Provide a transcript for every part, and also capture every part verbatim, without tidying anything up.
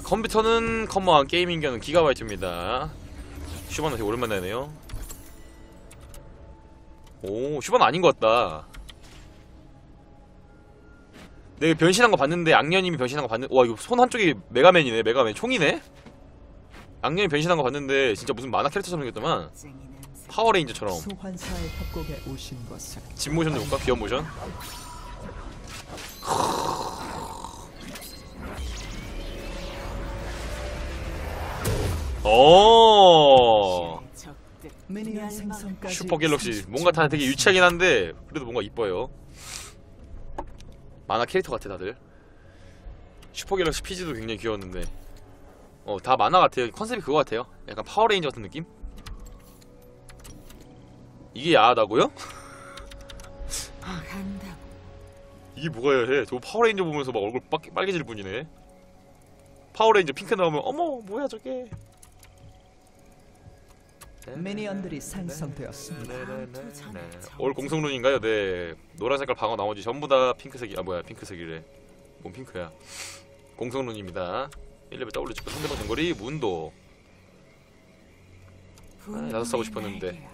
컴퓨터는 컴먼, 게이밍기는 기가바이트입니다. 슈바나 되게 오랜만에 하네요. 오, 슈바나 아닌 것 같다. 내가 변신한 거 봤는데, 악녀님이 변신한 거 봤는데, 와, 이거 손 한쪽이 메가맨이네, 메가맨. 총이네? 악녀님이 변신한 거 봤는데, 진짜 무슨 만화 캐릭터처럼 생겼더만. 파워레인저처럼. 소환사의 협곡에 오신 것을 집 모션 해볼까? 기어 모션? 오. 미니언 생성까지 슈퍼 갤럭시. 뭔가 다 되게 유치하긴 한데, 그래도 뭔가 이뻐요. 만화 캐릭터 같아, 다들. 슈퍼 갤럭시 피지도 굉장히 귀여웠는데. 어, 다 만화 같아요. 컨셉이 그거 같아요. 약간 파워레인저 같은 느낌? 이게 야하다고요? 이게 뭐가 야해? 저 파워레인저 보면서 막 얼굴 빨, 빨개질 뿐이네. 파워레인저 핑크 나오면 어머 뭐야 저게. 미니언들이 생성되었습니다. 올 공성룬인가요? 네. 노란 색깔 방어 나머지 전부 다 핑크색이. 아 뭐야 핑크색이래. 뭔 핑크야. 공성룬입니다. 일 레벨 W 찍고 상대방 전거리 문도. 아, 나서스 하고 싶었는데.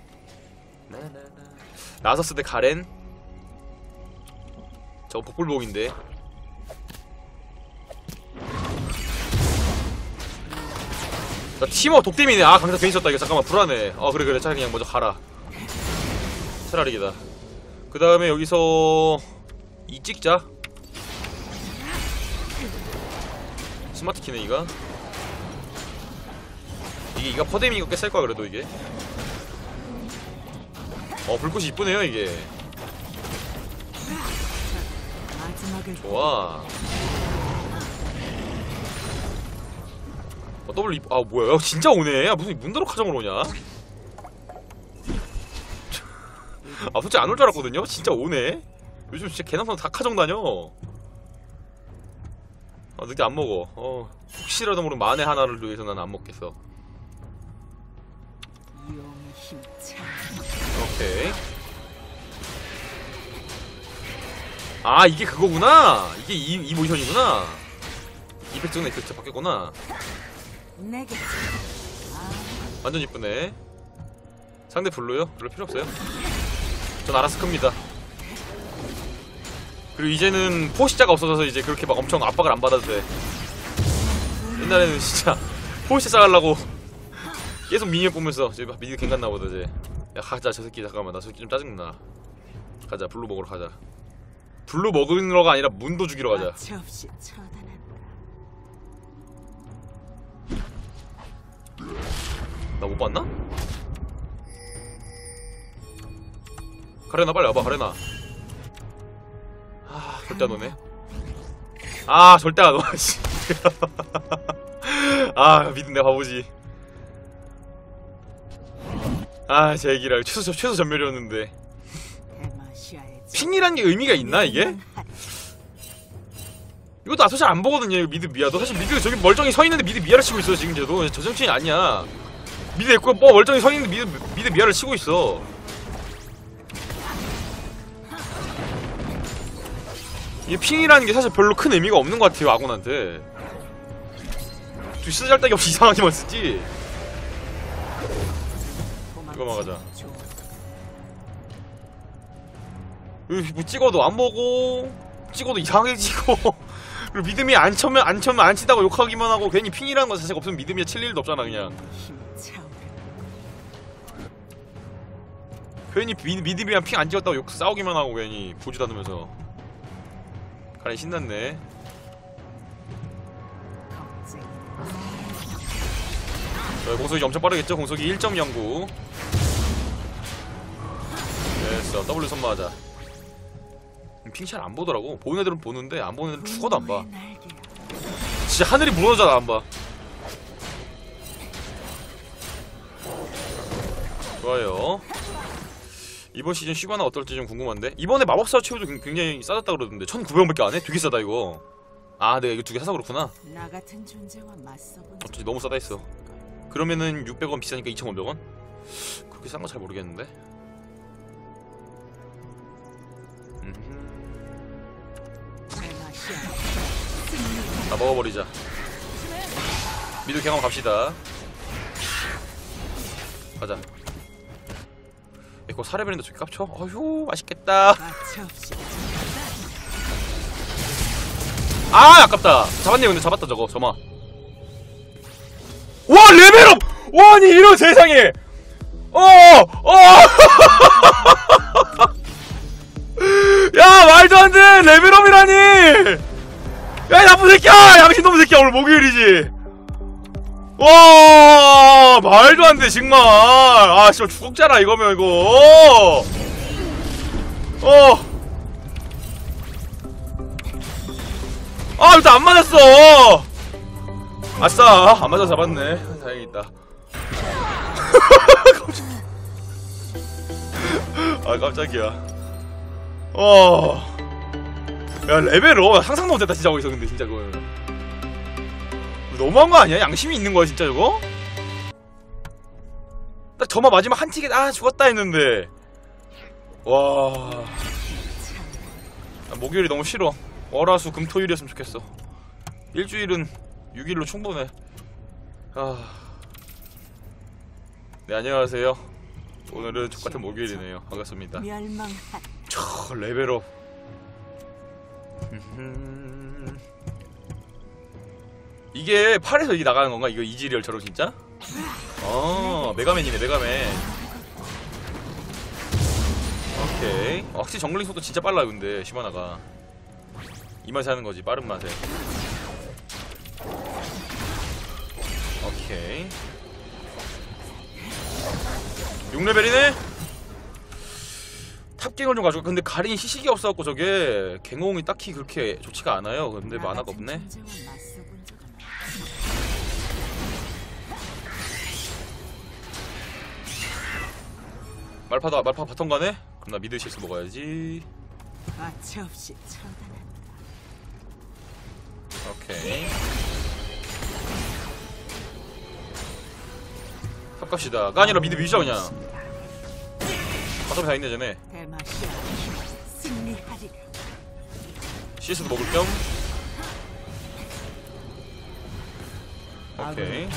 나서스 대 가렌. 저거 복불복인데. 나 팀워 독댐이네. 아 강사 괜히 썼다 이거. 잠깐만 불안해. 어 그래 그래 차라리 그냥 먼저 가라. 차라리기다. 그 다음에 여기서 이 찍자. 스마트 키네 이가. 이게 이가 퍼뎀이니까 꽤 셀거야 그래도 이게. 어 불꽃이 이쁘네요 이게. 좋아. 어, 더블 아 뭐야 야, 진짜 오네. 야, 무슨 문도로 카정으로 오냐. 아 솔직히 안 올 줄 알았거든요. 진짜 오네. 요즘 진짜 개남선 다 카정 다녀. 아 늑대 안 먹어. 어 혹시라도 모르는 만에 하나를 위해서 나는 안 먹겠어. 오케이. 아 이게 그거구나. 이게 이, 이 모션이구나. 이펙트는 이펙트 바뀌었구나. 완전 이쁘네. 상대 블루요? 별로 필요 없어요. 전 알아서 큽니다. 그리고 이제는 포시자가 없어져서 이제 그렇게 막 엄청 압박을 안 받아도 돼. 옛날에는 진짜 포시자 쌓으려고 계속 미니언 보면서 이제 미드 갱간 나보다 이제. 야 가자 저 새끼. 잠깐만 나 저 새끼 좀 짜증나. 가자 블루 먹으러 가자. 블루 먹으러가 아니라 문도 죽이러 가자. 나 못 봤나? 가레나 빨리 와봐 가레나. 아 절대 안 오네. 아 절대 안 와. 아 믿은 내 바보지. 아 제 얘기를 최소, 최소 전멸이었는데. 핑이란 게 의미가 있나 이게? 이것도 나 사실 안 보거든요. 이거 미드 미아도 사실 미드 저기 멀쩡히 서 있는데 미드 미아를 치고 있어 지금. 쟤도 저 정신이 아니야. 미드 에코 뭐 멀쩡히 서 있는데 미드 미드 미아를 치고 있어. 이게 핑이라는 게 사실 별로 큰 의미가 없는 것 같아요 아군한테. 쓰잘데기 짤데기 없이 이상하게만 쓰지. 이거 막아자. 뭐 찍어도 안 보고 찍어도 이상하게 찍고 그리고 믿음이 안 쳐면 안 쳐면 안 치다고 욕하기만 하고 괜히 핑이라는 거 자체가 없으면 믿음이 칠 일도 없잖아 그냥. 괜히 미, 믿음이랑 핑 안 찍었다고 욕 싸우기만 하고 괜히 보지도 않으면서. 가렌 신났네. 자, 공속이 엄청 빠르겠죠? 공속이 일 점 영구. 됐어. W 선마하자. 핑샷 안 보더라고. 보는 애들은 보는데 안 보는 애들은 죽어도 안 봐. 진짜 하늘이 무너져도 안 봐. 좋아요. 이번 시즌 슈가나 어떨지 좀 궁금한데. 이번에 마법사 최후도 굉장히 싸졌다 그러던데 천구백 원밖에 안 해? 되게 싸다 이거. 아 내가 이거 두 개 사서 그렇구나. 어쩐지 너무 싸다 했어. 그러면은 육백 원 비싸니까 이천오백 원? 그렇게 싼 거 잘 모르겠는데. 다 먹어버리자. 미드 경험 갑시다. 가자. 이거 사례벨인데 저기 깝쳐? 어휴 맛있겠다. 아 아깝다. 잡았네. 근데 잡았다 저거 점아. 와 레벨업! 와 아니 이런 세상에. 어! 어! 야 말도 안 돼! 레벨업이라니! 야 이 나쁜 새끼야! 양심놈 새끼야. 오늘 목요일이지. 와 말도 안 돼 정말. 아 진짜 죽었잖아 이거면 이거. 어. 아 일단 안 맞았어. 아싸 안 맞아 잡았네. 다행이다. 아 깜짝이야. 어. 야 레벨업 상상도 못했다 진짜 거기서. 근데 진짜 그거 너무한 거 아니야? 양심이 있는 거야 진짜 저거? 딱 저마 마지막 한 티켓 아 죽었다 했는데. 와 아, 목요일이 너무 싫어. 월화수 금토일이었으면 좋겠어. 일주일은 육 일로 충분해. 아... 네 안녕하세요. 오늘은 족같은 목요일이네요. 반갑습니다. 저 레벨업. 이게 팔에서 이게 나가는 건가? 이거 이지리얼처럼 진짜? 어 메가맨이네 메가맨. 오케이. 어, 확실히 정글링 속도 진짜 빨라요 근데 시바나가. 이 맛에 하는 거지 빠른 맛에. 오케이. 육 레벨이네? 탑갱을 좀 가져가. 근데 가린이 시식이 없어갖고 저게 갱홍이 딱히 그렇게 좋지가 않아요. 근데 만화가 없네. 말파다 말파 바텀 가네? 그럼 나 미드 실수 먹어야지. 오케이. 탑 갑시다. 가 아니라 미드 밀자 그냥. 바텀에 다 있네 쟤네. 씨에스도 먹을 겸. 오케이.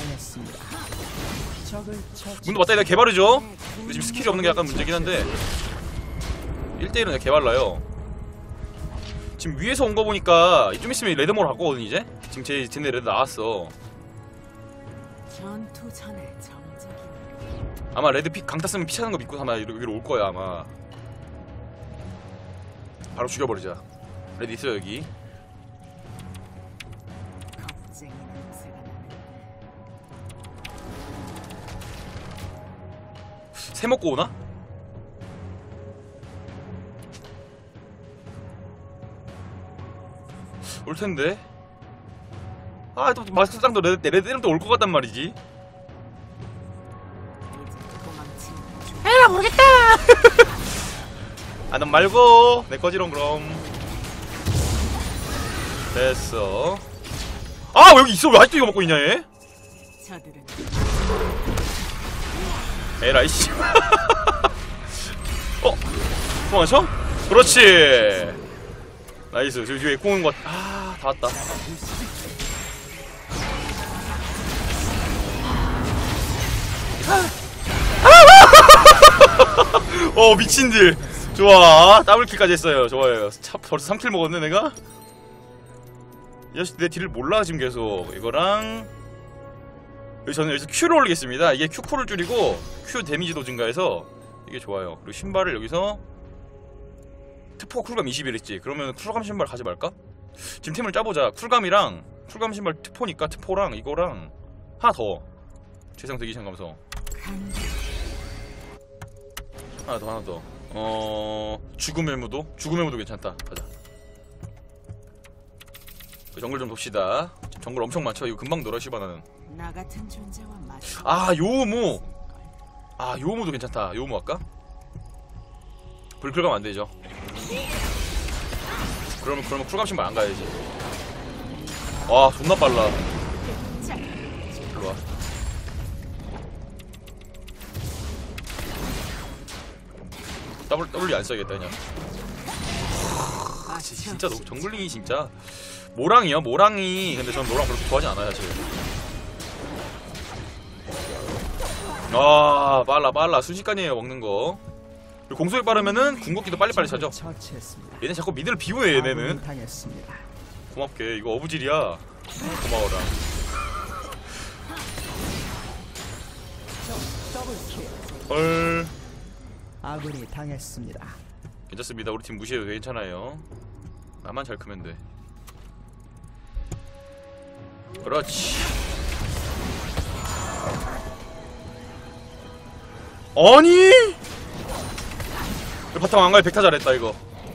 문도 맞다. 내가 개발이죠. 근데 지금 스킬이 없는 게 약간 문제긴 한데 일 대 일은 내가 개발라요. 지금 위에서 온 거 보니까 좀 있으면 레드몰 갈 거거든 이제. 지금 제 쟤네 레드 나왔어. 아마 레드 피 강타 쓰면 피 차는 거 믿고 아마 여기로 올 거야 아마. 바로 죽여버리자. 레드 있어 여기. 새 먹고 오나? 올 텐데. 아, 또 마스크상도 레드, 레드 이름도 올 것 같단 말이지. 에라 모르겠다. 아, 넌 말고 내 거지롱 그럼. 됐어. 아, 왜 여기 있어? 왜 아직도 이거 먹고 있냐 얘? 에라이 씨. 어? 도망쳐? 그렇지. 나이스. 저기 뒤에 콩은 것. 아, 다 왔다. 어, 미친들. 좋아. 더블킬까지 했어요. 좋아요. 차, 벌써 삼 킬 먹었네 내가? 이 자식 내 딜을 몰라 지금 계속. 이거랑 여기 저는 여기서 Q를 올리겠습니다. 이게 Q코를 줄이고 Q 데미지도 증가해서 이게 좋아요. 그리고 신발을 여기서 특포 쿨감 이십일 있지. 그러면 쿨감 신발 가지 말까? 지금 팀을 짜보자. 쿨감이랑 쿨감 신발 특포니까 특포랑 이거랑 하나 더. 재생 대기 장감서 하나 더 하나 더. 어... 죽음의 무도? 죽음의 무도 괜찮다. 가자. 정글 좀 돕시다. 지금 정글 엄청 많죠? 이거 금방 놀아 시바나는. 아 요무. 아 요무도 괜찮다. 요무 할까? 불클감 안되죠. 그러면 그러면 쿨감 신발 안 가야지. 와 존나 빨라. 일로와. 더블 W 안 써야겠다 그냥. 하, 진짜 너 정글링이 진짜 모랑이요 모랑이. 근데 전 모랑 그렇게 좋아하지 않아요 사실. 아 빨라 빨라 순식간이에요 먹는거. 그리고 공속이 빠르면은 궁극기도 빨리빨리 차죠. 처치했습니다. 얘네 자꾸 미드를 비우네 얘네는. 아군이 당했습니다. 고맙게 이거 어부질이야. 고마워라. 더블킬. 헐 아군이 당했습니다. 괜찮습니다. 우리 팀 무시해도 괜찮아요. 나만 잘 크면 돼. 그렇지. 아니 바탕 안가에 백타 잘했다 이거.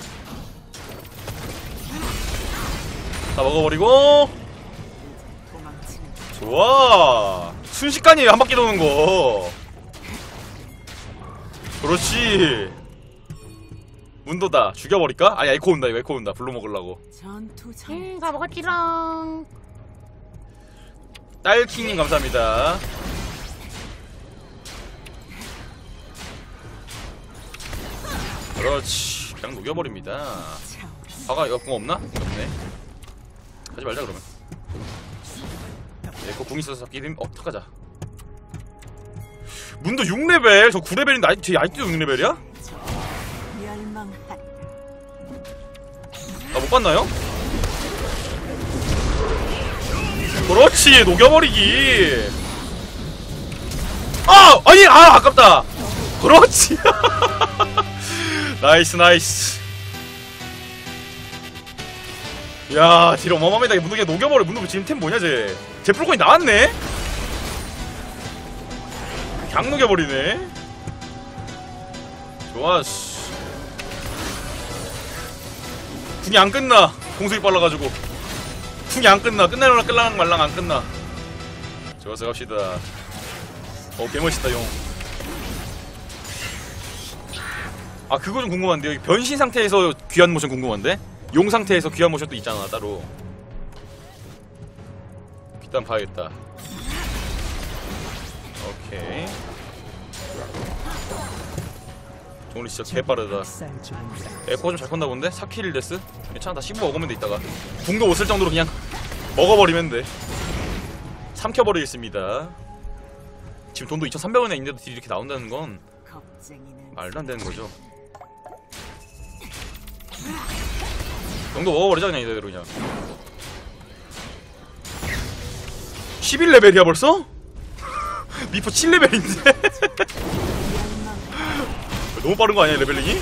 다 먹어버리고. 좋아 순식간이에요 한바퀴 도는거. 그렇지. 문도다 죽여버릴까? 아니 에코 온다 이거 에코 온다. 블루 먹으려고. 응, 다 먹었지롱. 딸킹님 감사합니다. 그렇지 그냥 녹여버립니다. 아가 이거 궁 없나? 궁 없네. 하지 말자 그러면. 에코 궁 있어서 잡기 힘.. 어 탁하자. 문도 육 레벨 저 구 레벨인데 아이, 제 아이도 육 레벨이야? 나 못봤나요? 그렇지 녹여버리기. 아! 아니! 아 아깝다. 그렇지. 나이스 나이스. 야 딜 어마어마합니다. 문도 그냥 녹여버려. 문도 지금 템 뭐냐 쟤. 쟤 풀코인 나왔네? 그냥 녹여버리네. 좋았어. 궁이 안 끝나. 공속이 빨라가지고 궁이 안 끝나. 끝내려나 끌랑 말랑 안 끝나. 좋았어 갑시다. 어 개멋있다 용. 아 그거 좀 궁금한데. 여기 변신 상태에서 귀한 모션 궁금한데? 용 상태에서 귀한 모션도 있잖아 따로. 일단 봐야겠다. 오케이. 정리 진짜 개빠르다. 에코 좀 잘 컸나 본데? 사 킬 데스? 괜찮아 다 씹어 먹으면 돼 이따가. 궁도 못 쓸 정도로 그냥 먹어버리면 돼. 삼켜버리겠습니다. 지금 돈도 이천삼백 원에 있는데도 딜이 이렇게 나온다는 건 말도 안 되는 거죠. 정도 먹어버리자 그냥 이대로 그냥. 십일 레벨이야 벌써? 미포 칠 레벨인데? 너무 빠른 거 아니야 레벨링이?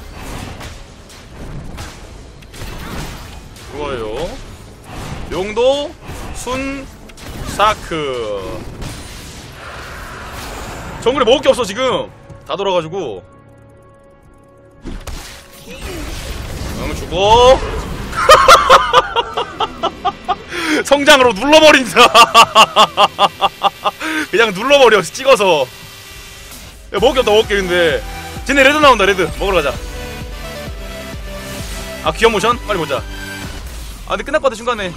좋아요. 용도 순 사크. 정글에 먹을 게 없어 지금. 다 돌아가지고. 응 죽어. 성장으로 눌러버린다. 그냥 눌러버려 찍어서. 야 먹을 게 없다 먹을 게. 근데 쟤네 레드 나온다. 레드 먹으러 가자. 아 귀한 모션? 빨리 보자. 아 근데 끝날 것 같아 중간에.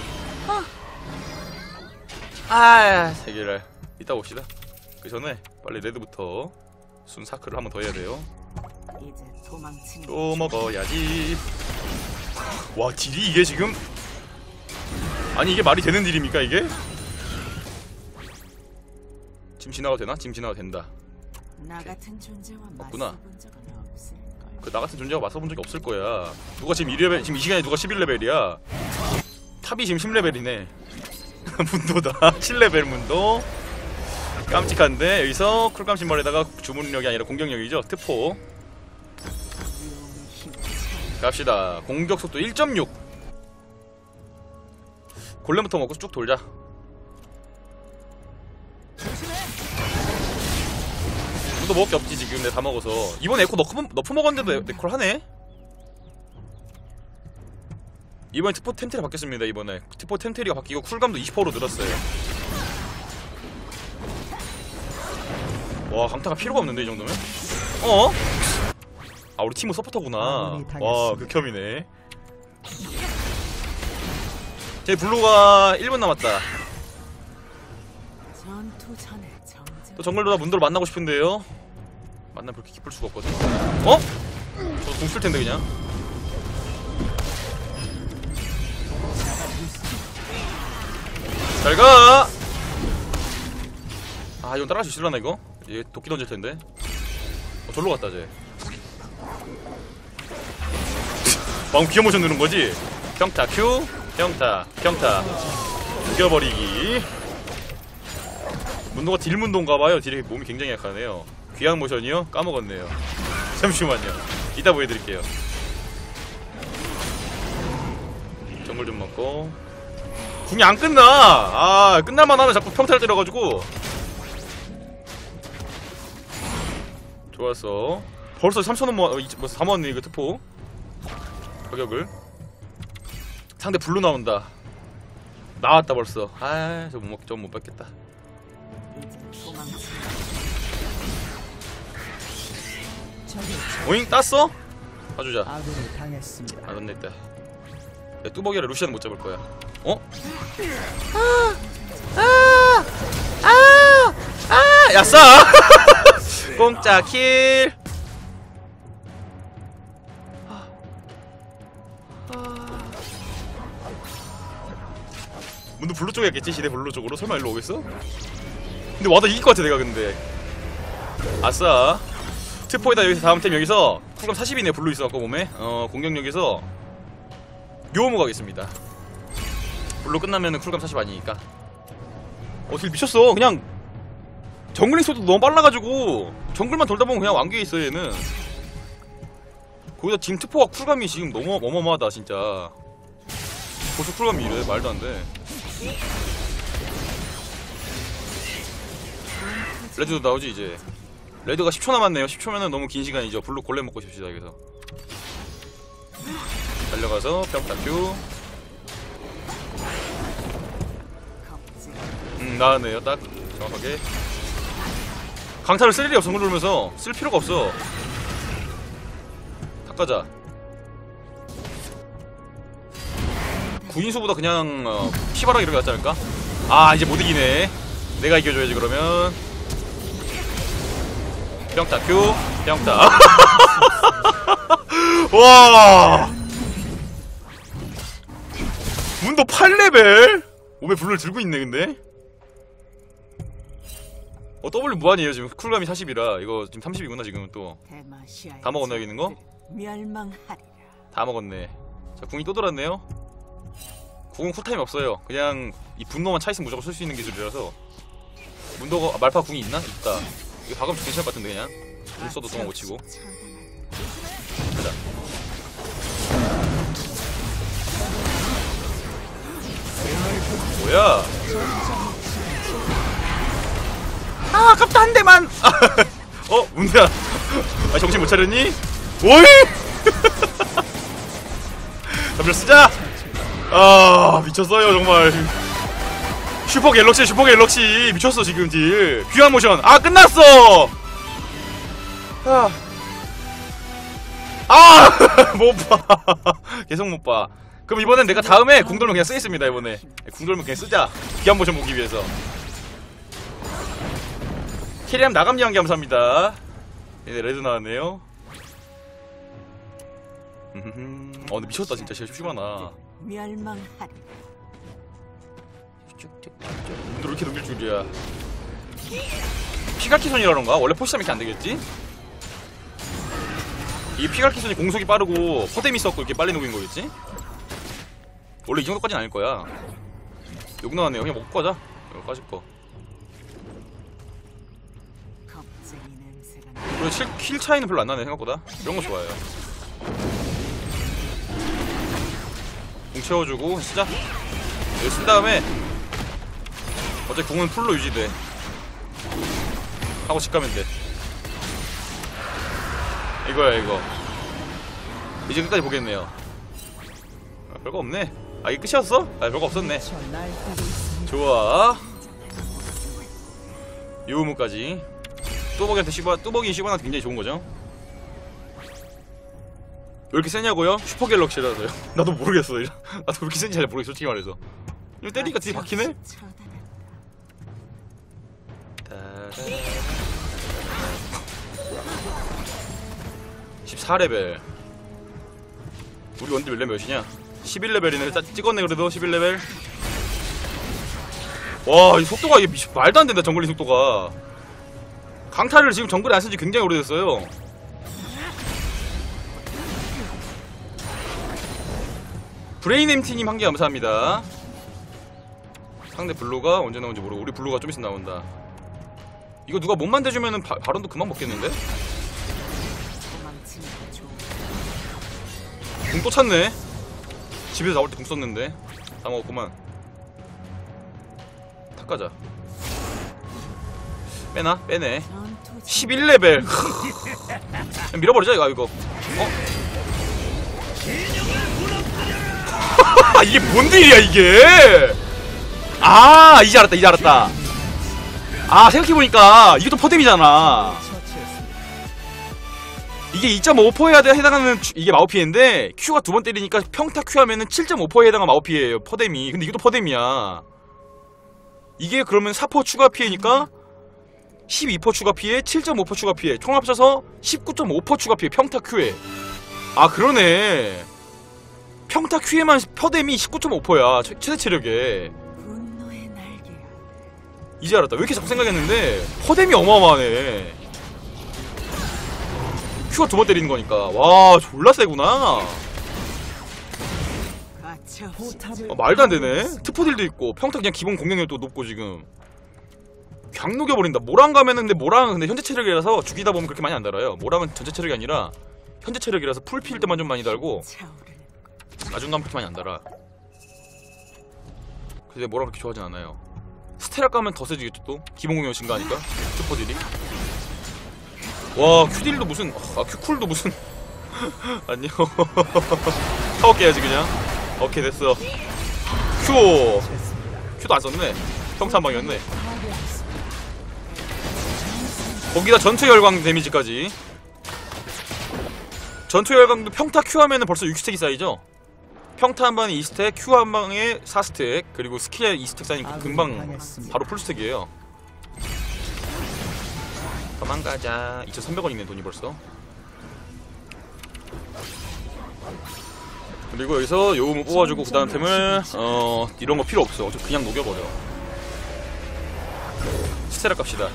아 세계를 이따 봅시다. 그 전에 빨리 레드부터 순 사크를 한 번 더 해야 돼요. 또 먹어야지. 와 딜이 이게 지금. 아니 이게 말이 되는 딜입니까 이게? 지금 지나가도 되나? 지금 지나가도 된다. 없구나. 그 나 같은 존재와 맞서본 적이 없을 거야. 누가 지금 일 레벨, 지금 이 시간에 누가 십일 레벨이야. 탑이 지금 십 레벨이네. 문도다. 칠 레벨 문도. 깜찍한데 여기서 쿨감 신발에다가 주문력이 아니라 공격력이죠. 특포. 갑시다. 공격 속도 일 점 육. 골렘부터 먹고 쭉 돌자. 문도 먹을 게 없지 지금. 내가 다 먹어서. 이번 에코 너프, 너프 먹었는데도 에코를 하네? 이번에 특포 템트리 바뀌었습니다. 이번에 특포 템트리가 바뀌고 쿨감도 이십 퍼센트로 늘었어요. 와 강타가 필요가 없는데 이 정도면? 어? 아 우리 팀은 서포터구나. 와 극혐이네. 제 블루가 일 분 남았다. 또 정글보다 문도를 만나고 싶은데요. 만나면 그렇게 기쁠 수가 없거든. 어? 저도 공 쓸텐데 그냥. 잘가. 아 이건 따라갈 수 있을라나 이거? 얘 도끼 던질 텐데. 어, 절로 갔다 쟤. 방금 기어 모션 누른 거지? 평타 Q, 평타, 평타. 죽여버리기. 문도가 딜 문도인가봐요. 딜이 몸이 굉장히 약하네요. 귀향 모션이요? 까먹었네요. 잠시만요. 이따 보여드릴게요. 정글 좀 먹고. 궁이 안 끝나! 아, 끝날만 하면 자꾸 평타를 때려가지고. 좋았어. 벌써 삼천 원 모아, 뭐 사 모았네, 이거 특포. 가격을. 상대 블루 나온다. 나왔다, 벌써. 아, 저 못 먹, 좀 못 받겠다. 오잉, 땄어? 봐주자. 아군이 당했습니다. 아, 넌 냈다. 야, 뚜벅이라 루시아는 못 잡을 거야. 어? 아! 아! 아! 야, 싸! 공짜 킬! 문도 블루 쪽에 있겠지? 시대 블루 쪽으로? 설마 일로 오겠어? 근데 와도 이길 것 같아, 내가 근데. 아싸. 트포에다 여기서 다음 템 여기서 쿨감 사십이네, 블루 있어갖고 몸에. 어, 공격력에서 묘무 가겠습니다. 블루 끝나면은 쿨감 사십 아니니까. 어, 딜 미쳤어. 그냥 정글링 속도 너무 빨라가지고 정글만 돌다 보면 그냥 완기에 있어, 얘는. 거기다 지금 트포가 쿨감이 지금 너무 어마어마하다, 진짜. 벌써 쿨감이 이래. 말도 안 돼. 레드도 나오지, 이제. 레드가 십 초 남았네요. 십 초면은 너무 긴 시간이죠. 블루 골렘 먹고 싶시다, 여기서. 달려가서 평타 Q. 음, 나왔네요. 딱 정확하게. 강타를 쓸 일이 없어. 정글 돌면서 쓸 필요가 없어. 탁 가자. 구인수보다 그냥 어, 피바락 이렇게 낫지 않을까? 아, 이제 못 이기네. 내가 이겨줘야지 그러면. 평타 Q, 평타. 와, 문도 팔 레벨? 몸에 불을 들고 있네. 근데 어, W 무한이에요. 지금 쿨감이 사십이라 이거 지금 삼십이구나. 지금 또 다 먹었나, 여기 있는 거? 다 먹었네. 자, 궁이 또 돌았네요. 궁은 쿨타임 없어요. 그냥 이 분노만 차있으면 무조건 쓸 수 있는 기술이라서. 문도가 아, 말파 궁이 있나? 있다. 이거 박으면 괜찮을 것 같은데. 그냥 궁 써도 동안 못 치고. 가자. 뭐야? 아, 아깝다. 한 대만. 어, 문도야. 아, 정신 못 차렸니? 오이! 잠시만 쓰자. 아, 미쳤어요 정말. 슈퍼 갤럭시, 슈퍼 갤럭시 미쳤어 지금 딜. 귀환 모션. 아, 끝났어. 아, 아, 못 봐. 계속 못 봐. 그럼 이번엔 내가 다음에 궁 돌면 그냥 쓰겠습니다. 이번에 궁 돌면 그냥 쓰자. 귀환 모션 보기 위해서. 캐리함 나감리 한개 감사합니다. 얘네 레드 나왔네요. 어, 근데 미쳤다 진짜. 진짜 심심하나. 멸망하리. 또 이렇게 넘길 줄이야. 피갈키손이라던가? 원래 포시하면 이렇게 안되겠지? 이 피갈키손이 공속이 빠르고 퍼뎀이 있었고 이렇게 빨리 녹인 거겠지? 원래 이 정도까지는 아닐 거야. 욕 나왔네요. 그냥 먹고 가자. 이거 까짓 거. 그리고 킬, 킬 차이는 별로 안 나네, 생각보다. 이런 거 좋아요. 공 채워주고 쓰자. 이거 쓴 다음에 어차피 공은 풀로 유지돼. 하고 집 가면 돼. 이거야 이거. 이제 끝까지 보겠네요. 아, 별거 없네. 아, 이게 끝이었어? 아, 별거 없었네. 좋아. 유무까지. 뚜벅이한테 씹어, 뚜벅이 씹어놔도 굉장히 좋은거죠? 왜 이렇게 세냐고요? 슈퍼 갤럭시라서요. 나도 모르겠어. 나도 왜 이렇게 센지 잘 모르겠어, 솔직히 말해서. 이거 때리니까 되게 박히네? 십사 레벨. 우리 원딜 몇 레벨 몇이냐? 십일 레벨이네. 찍었네 그래도. 십일 레벨. 와, 이 속도가 이게 말도 안 된다. 정글링 속도가. 강타를 지금 정글에 안 쓴지 굉장히 오래됐어요. 브레인 엠티님 한 개 감사합니다. 상대 블루가 언제 나온지 모르고 우리 블루가 좀 있으면 나온다. 이거 누가 못 만들어주면은 바, 바론도 금방 먹겠는데? 궁 또 찼네. 집에서 나올 때 궁 썼는데 다 먹었구만. 탁 가자. 빼나? 빼네. 십일 레벨. 밀어버리자 이거. 이거. 어? 이게 뭔 일이야 이게? 아 이제 알았다 이제 알았다. 아 생각해보니까 이게 또 퍼뎀이잖아. 이게 이 점 오 퍼센트에 해당하는 이게 마우피인데 Q가 두 번 때리니까 평타 Q 하면은 칠 점 오 퍼센트에 해당하는 마우피예요 퍼뎀이. 근데 이것도 퍼뎀이야. 이게 그러면 사 퍼센트 추가 피해니까 십이 퍼센트 추가 피해, 칠 점 오 퍼센트 추가 피해, 총 합쳐서 십구 점 오 퍼센트 추가 피해 평타 Q에. 아 그러네. 평타 Q에만 퍼뎀이 십구 점 오 퍼센트야 최대 체력에. 이제 알았다. 왜 이렇게 자꾸 생각했는데 퍼뎀이 어마어마하네. Q가 두 번 때리는 거니까. 와 졸라 세구나. 아, 말도 안 되네. 트포딜도 있고 평타 그냥 기본 공격력도 높고 지금 그냥 녹여버린다. 모랑 가면은 근데 모랑은 근데 현재 체력이라서 죽이다 보면 그렇게 많이 안 달아요. 모랑은 전체 체력이 아니라 현재 체력이라서 풀 필 때만 좀 많이 달고 나중 가면 그렇게 많이 안 달아. 근데 모랑 그렇게 좋아하진 않아요. 스테라 가면 더 세지겠죠 또? 기본 공격 증가하니까 트포딜이. 와 큐딜도 무슨 아 큐쿨도 무슨 안녕. 타워 깨야지 그냥. 오케이 됐어. 큐 큐도 안 썼네. 평타 한 방이었네. 거기다 전투 열광 데미지까지. 전투 열광도 평타 Q 하면은 벌써 육 스택이 쌓이죠? 평타 한 방에 이 스택, Q 한 방에 사 스택, 그리고 스킬에 이 스택 쌓이니까 금방 바로 풀 스택이에요. 도망가자. 이천삼백 원 있네 돈이 벌써. 그리고 여기서 요금 뽑아주고 그 다음 템을 어 이런 거 필요 없어. 어차피 그냥 녹여버려. 스테라 값이다.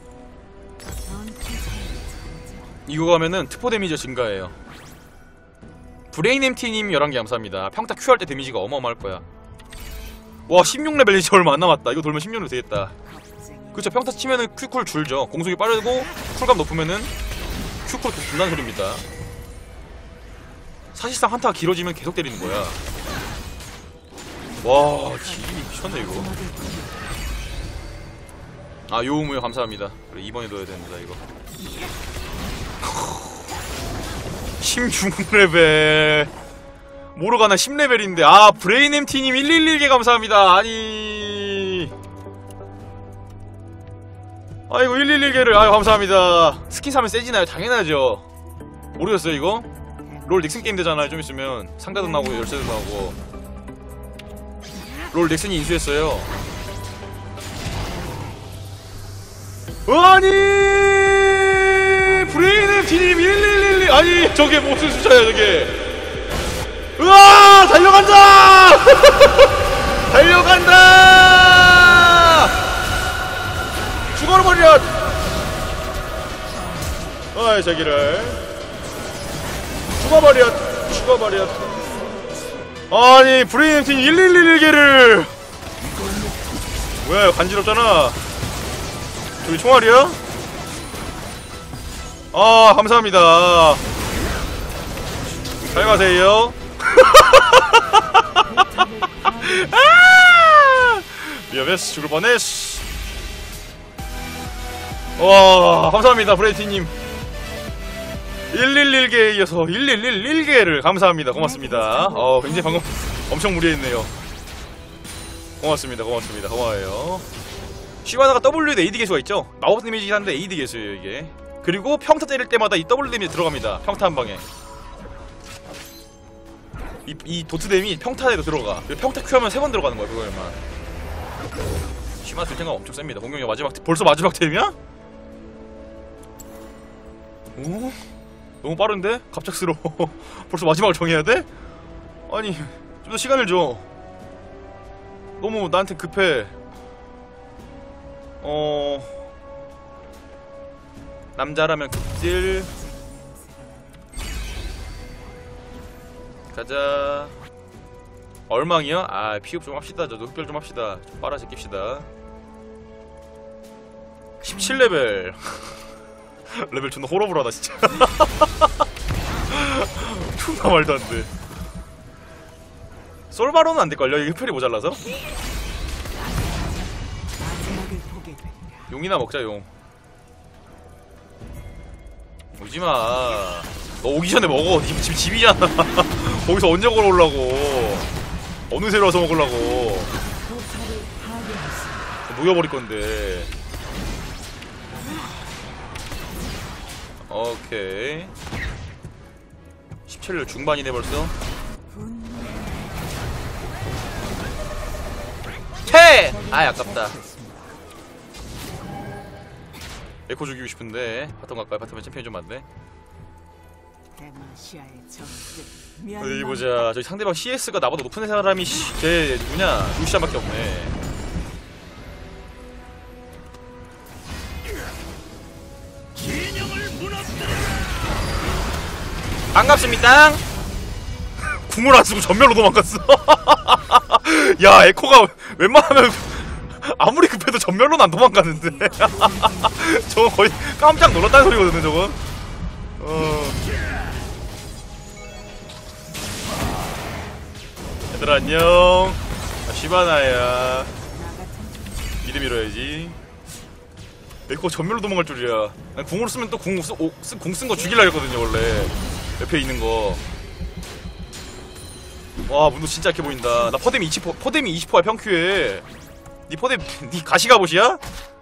이거 가면은 트포 데미지 증가해요. 브레인 엠티님 열한 개 감사합니다. 평타 Q 할 때 데미지가 어마어마할 거야. 와 십육 레벨 이제 얼마 안 남았다. 이거 돌면 십육 레벨 되겠다. 그쵸 평타 치면은 Q쿨 줄죠. 공속이 빠르고 쿨감 높으면은 Q쿨 계속 준다는 소리입니다. 사실상 한타가 길어지면 계속 때리는 거야. 와 기름이 미쳤네 이거. 아 요우무요 감사합니다. 그래 이번에 넣어야 됩니다 이거. 십육 레벨 모르가나 십 레벨인데. 아 브레인 엠티님 일일일 개 감사합니다. 아니 아이고 일일일 개를 아유 감사합니다. 스킨 사면 세지나요? 당연하죠. 모르겠어요 이거? 롤 닉슨 게임 되잖아요. 좀 있으면 상자도 나오고 열쇠도 나오고. 롤 닉슨이 인수했어요. 아니 브레인 엠티님 일일일일 아니 저게 무슨 숫자야 저게. 으아 달려간다. 달려간다. 죽어버려. 어이 저기를 죽어버려. 죽어버려. 아니 브레인 엠티님 일일일일 개를 뭐야 간지럽잖아. 저기 총알이야? 아 감사합니다. 잘 가세요. 아! 위험했어. 죽을 뻔했어. 와 감사합니다 브레이티님. 일일일 개에 이어서 일일일 개를 감사합니다. 고맙습니다. 어 굉장히 방금 엄청 무리했네요. 고맙습니다. 고맙습니다. 고마워요. 쉬바나가 W에 에이디 개수가 있죠? 마법 데미지긴 한데 에이디 개수예요 이게. 그리고 평타 때릴 때마다 이 W 데미지 들어갑니다. 평타 한 방에. 이, 이 도트 데미 평타에도 들어가. 평타 Q 하면 세 번 들어가는 거야 그거에만. 쉬바나 들 생각 엄청 셉니다. 공격력 마지막 벌써 마지막 템이야? 오? 너무 빠른데? 갑작스러워. 벌써 마지막을 정해야 돼? 아니 좀 더 시간을 줘. 너무 나한테 급해. 어... 남자라면 극딜. 가자. 얼망이요? 아 피흡 좀 합시다. 저도 흡별 좀 합시다. 좀 빨아 제낍시다. 십칠 레벨. 레벨 존나 호러블하다 진짜. 존나 말도 안돼. 솔바로는 안될걸요? 이게 흡혈이 모자라서? 용이나 먹자 용. 오지마. 너 오기 전에 먹어. 니 지금 집이잖아. 거기서 언제 걸어오려고. 어느 새로 와서 먹으려고. 녹여버릴 건데. 오케이. 십칠 일 중반이네 벌써. 퇴! 아 아깝다. 에코 죽이고 싶은데 바텀 갈까요? 바텀에 챔피언이 좀 많네. 어디 보자. 저기 상대방 씨에스가 나보다 높은 사람이 씨, 쟤 누구냐? 루시안밖에 없네. 반갑습니다. 궁을 안 쓰고 전멸로 도망갔어. 야 에코가 웬만하면 아무리 급해도 전멸로는 안 도망가는데. 저거 거의 깜짝 놀랐다는 소리거든요 저거. 어. 얘들아 안녕. 아, 시바나야. 미드 밀어야지. 에코 전멸로 도망갈 줄이야. 난 궁으로 쓰면 또 궁 쓴 거 죽이려 했거든요 원래. 옆에 있는 거. 와 문도 진짜 약해 보인다. 나 퍼뎀이 이십 퍼센트 퍼뎀이 이십 퍼센트야 평큐에. 니 퍼뎀 니 가시가봇이야?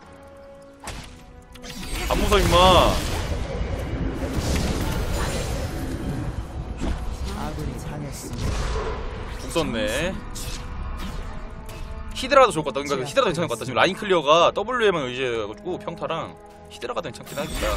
안 무서 임마. 아군이 당했습니다. 궁 썼네. 히드라도 좋을 것 같다. 그러니까 히드라도 괜찮을 것 같다. 지금 라인 클리어가 더블유에만 의지해가지고 평타랑 히드라가 더 괜찮긴 하겠다.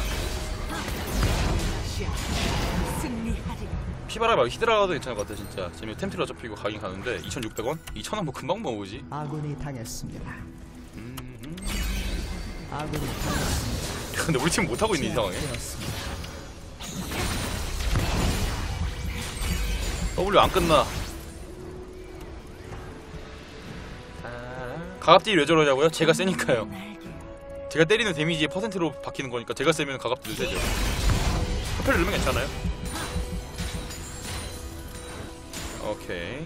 피바라 말고 히드라가 더 괜찮을 것 같아 진짜. 지금 템트리 어차피 이거 가긴 가는데 이천육백 원? 이천 원 뭐 금방 모으지. 아군이 당했습니다. 음... 아군이 당했습니다. 근데 우리 팀 못하고 있는 이 상황에. W 안 끝나. 가갑딜이 왜 저러냐고요? 제가 세니까요. 제가 때리는 데미지의 퍼센트로 바뀌는 거니까 제가 세면 가갑딜도 되죠. 흡혈 누르면 괜찮아요? 오케이.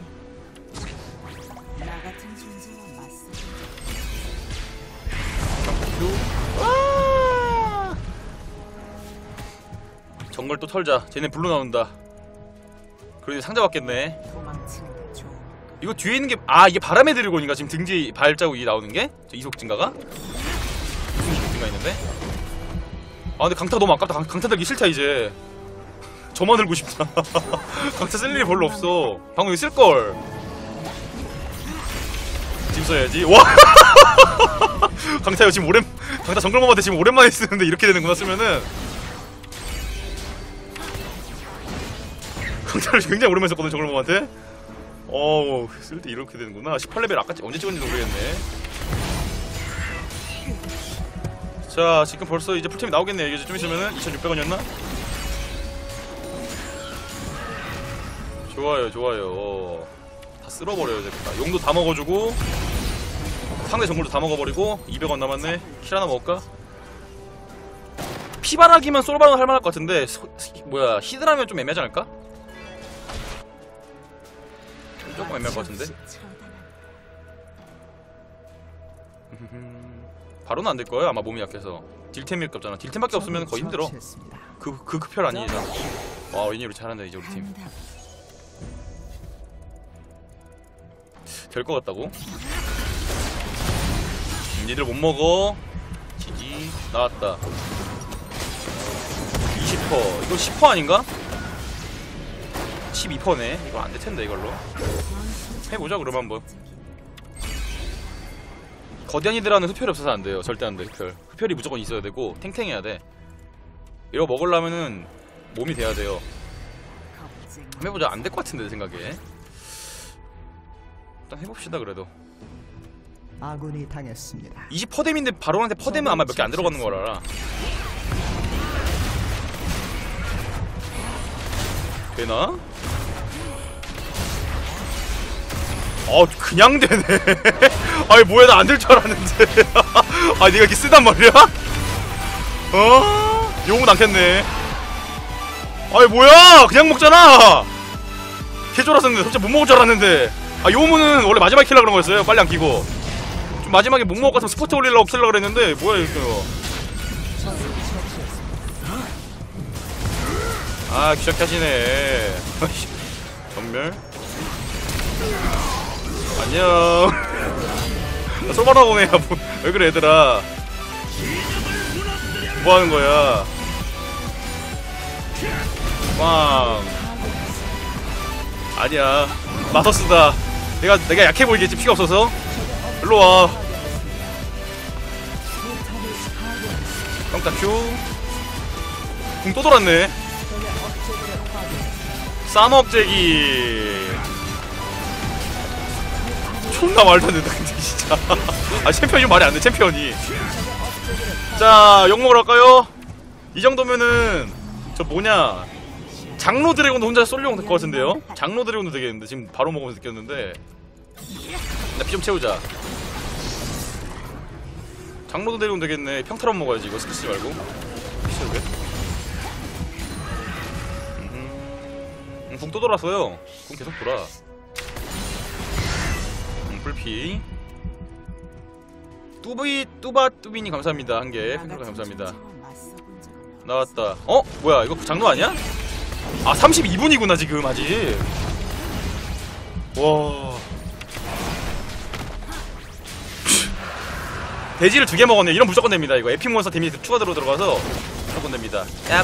정글 또 털자. 쟤네 블루 나온다. 그래도 상자 받겠네. 이거 뒤에 있는 게, 아 이게 바람의 드래곤인가? 지금 등지 발자국이 나오는 게? 저 이속 증가가? 무슨 이속 증가 있는데? 아 근데 강타 너무 아깝다. 강, 강타 들기 싫다 이제. 저만 들고 싶다. 강타 쓸 일이 별로 없어. 방금 이거 쓸걸. 지금 써야지. 와! 강타 이거 지금 오랜, 강타 정글맘한테 지금 오랜만에 쓰는데 이렇게 되는구나 쓰면은. 강타를 굉장히 오랜만에 썼거든 정글맘한테. 어우 쓸 때 이렇게 되는구나. 십팔 레벨 아까 언제 찍었는지 모르겠네. 자 지금 벌써 이제 풀템이 나오겠네. 이게 좀 있으면은 이천육백 원이었나? 좋아요 좋아요. 다 쓸어버려요 이제. 용도 다 먹어주고 상대 정글도 다 먹어버리고 이백 원 남았네. 킬 하나 먹을까? 피바라기면 솔바는 할만할 것 같은데 소, 뭐야 히드라면 좀 애매하지 않을까? 조금 애매할 것 같은데? 바로는 안 될 거예요 아마. 몸이 약해서. 딜템이 없잖아. 딜템밖에 없으면 거의 힘들어. 그, 그 급혈 아니잖아. 와 웬일로 잘한다 이제 우리 팀. 될 것 같다고? 니들 못 먹어. 지지. 나왔다. 이십 퍼센트. 이거 십 퍼센트 아닌가? 십이 퍼센트네. 이거 안 될 텐데 이걸로. 해보자 그러면 한번. 거대한 이들하는 흡혈이 없어서 안 돼요. 절대 안 돼. 흡혈. 흡혈이 무조건 있어야 되고 탱탱해야 돼. 이거 먹으려면은 몸이 돼야 돼요. 한번 해보자. 안 될 것 같은데 내 생각에. 일단 해봅시다 그래도. 아군이 당했습니다. 이십 퍼뎀인데 바론한테 퍼뎀은 아마 몇 개 안 들어가는 걸 알아. 되나? 어 그냥 되네. 아니 뭐야 나 안 될 줄 알았는데. 아 네가 이렇게 쓰단 말이야? 어? 용은 않겠네. 아니 뭐야 그냥 먹잖아. 개쫄았었는데 솔직히 못 먹을 줄 알았는데. 아 요무는 원래 마지막에 킬라 그런 거였어요. 빨리 안 끼고 좀 마지막에 못 먹을 것 같으면 스포트 올리려고 킬라 그랬는데 뭐야 이거. 아 귀찮게 하시네. 전멸 안녕. 나 솔바나 오네. 뭐, 왜 그래 얘들아. 뭐 하는 거야. 왕 아니야 마서스다. 내가 내가 약해 보이겠지 피가 없어서. 일로 와. 평타 큐. 궁 또 돌았네. 쌈억제기. 존나 말도 안 된다 근데 진짜. 아 챔피언이 말이 안 돼 챔피언이. 자 욕먹으러 갈까요? 이 정도면은 저 뭐냐 장로 드래곤도 혼자 쏠려고 될 것 같은데요? 장로 드래곤도 되겠는데 지금 바로 먹으면서 느꼈는데. 나 피 좀 채우자. 장로 드래곤 되겠네. 평타로 먹어야지 이거 스킬 쓰지 말고. 피 채우게. 음, 궁 또 돌았어요. 궁 계속 돌아. 음, 풀피. 뚜비 뚜바 뚜비님 감사합니다. 한 개. 팬클 감사합니다. 나왔다. 어? 뭐야 이거 장로 아니야? 아 삼십이 분이구나 지금 아직. 와. 돼지를 두 개 먹었네. 이런 무조건 됩니다. 이거 에픽 몬스터 데미지 추가로 들어가서 무조건 됩니다. 야.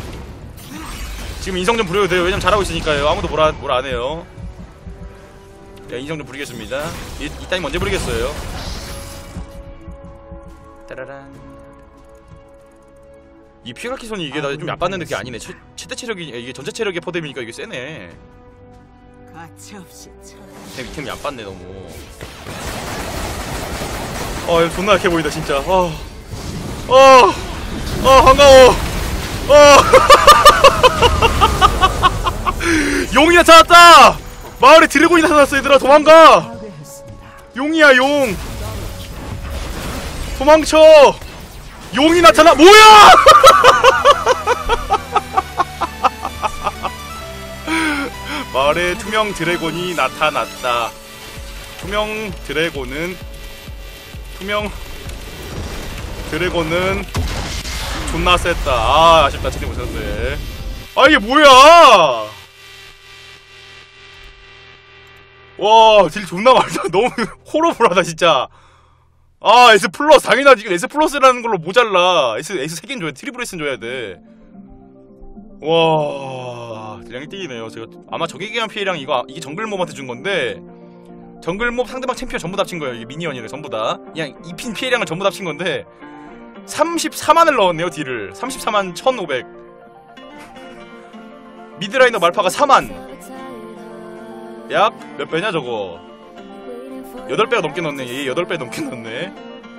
지금 인성 좀 부려도 돼요. 왜냐면 잘하고 있으니까요. 아무도 뭐라 뭐라 안 해요. 야 인성 좀 부리겠습니다. 이, 이 타임 언제 부리겠어요? 따라란. 이 피가키손이 이게 나 좀 얕봤는데 그게 아니네. 최, 최대 체력이 이게 전체 체력의 퍼뎀이니까 이게 세네. 템, 템이 얕봤네 너무. 아 이거 존나 약해 보인다 진짜. 아, 아, 아 반가워. 아. 용이 나타났다. 마을에 드래곤이 나타났어 얘들아. 도망가. 용이야 용. 도망쳐. 용이 나타나. 뭐야? 마을에 투명 드래곤이 나타났다. 투명 드래곤은 투명 드래곤은 존나 셌다. 아 아쉽다. 제대로 못했는데. 아 이게 뭐야? 와 딜 존나 말다. 너무 호러블하다 진짜. 아 S 플러스 당연하지. S 플러스라는 걸로 모자라. S S 세 개는 줘야 돼. 트리플 S는 줘야 돼. 와 딜량 일 등이네요. 제가 아마 적에게한 피해량 이거 이게 정글몹한테 준 건데 정글몹 상대방 챔피언 전부 다 합친 거예요. 이게 미니언이래 전부 다. 그냥 입힌 피해량을 전부 다 합친 건데 삼십사만을 넣었네요. 딜을 삼십사만 천오백. 미드라이너 말파가 사만. 약 몇 배냐 저거. 여덟 배가 넘게 넣네. 얘 여덟 배 넘게 넣네.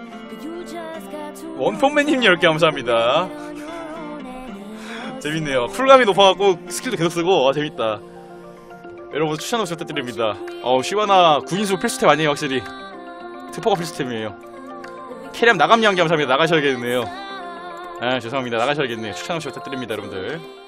원펀맨님 열 개 감사합니다. 재밌네요. 쿨감이 높아갖고 스킬도 계속 쓰고. 아 재밌다. 여러분 추천 없이 부탁드립니다. 어우 시바나 구인수 필수템 아니에요 확실히. 트포가 필수템이에요. 캐리함 나감양 감사합니다. 나가셔야겠네요. 아 죄송합니다. 나가셔야겠네요. 추천 없이 부탁드립니다 여러분들.